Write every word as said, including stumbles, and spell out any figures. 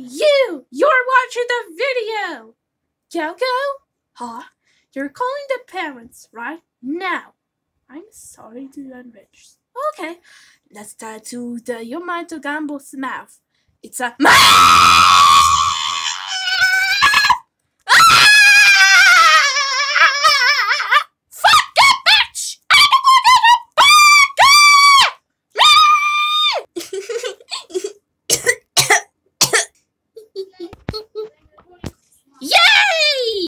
you! You're watching the video! Go go? Huh? You're calling the parents right now. I'm sorry to enrich. Okay, let's tattoo the Yuma to Gumball's mouth. It's a